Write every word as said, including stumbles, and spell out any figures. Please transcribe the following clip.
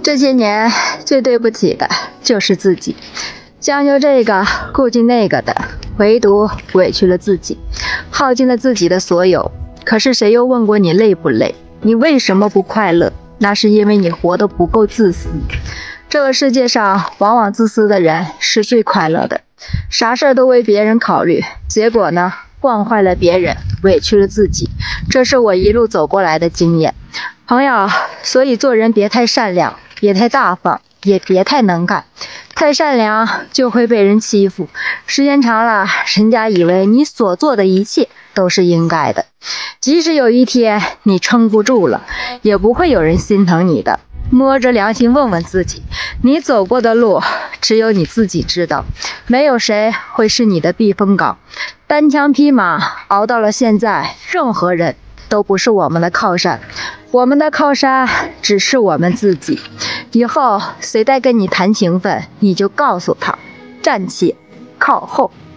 这些年最对不起的就是自己，将就这个顾忌那个的，唯独委屈了自己，耗尽了自己的所有。可是谁又问过你累不累？你为什么不快乐？那是因为你活得不够自私。这个世界上往往自私的人是最快乐的，啥事都为别人考虑，结果呢，惯坏了别人，委屈了自己。这是我一路走过来的经验。朋友，所以做人别太善良，别太大方，也别太能干。太善良就会被人欺负，时间长了，人家以为你所做的一切都是应该的。即使有一天你撑不住了，也不会有人心疼你的。摸着良心问问自己，你走过的路只有你自己知道，没有谁会是你的避风港。单枪匹马熬到了现在，任何人都不是我们的靠山，我们的靠山只是我们自己。以后谁再跟你谈情分，你就告诉他，暂且靠后。